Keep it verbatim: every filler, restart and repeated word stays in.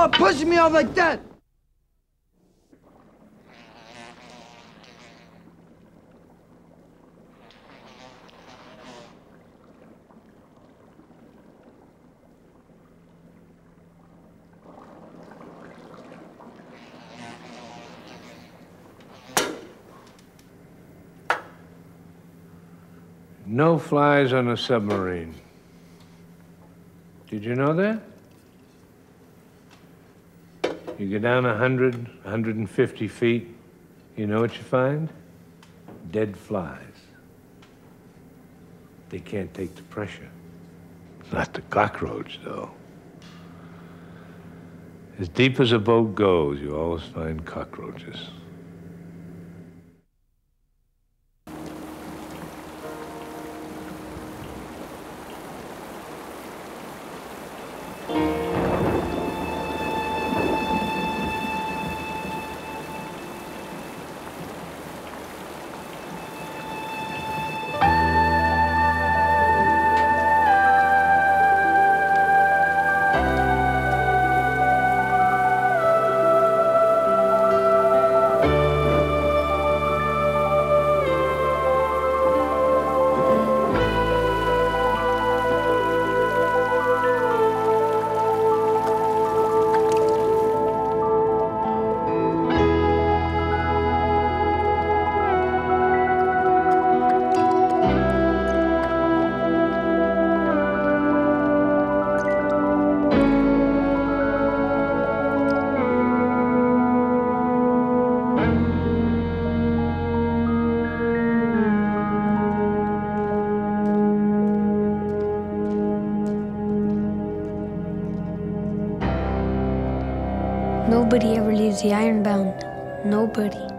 Stop pushing me off like that! No flies on a submarine. Did you know that? You go down a hundred, a hundred and fifty feet, you know what you find? Dead flies. They can't take the pressure. Not the cockroach, though. As deep as a boat goes, you always find cockroaches. Nobody ever leaves the Ironbound. Nobody.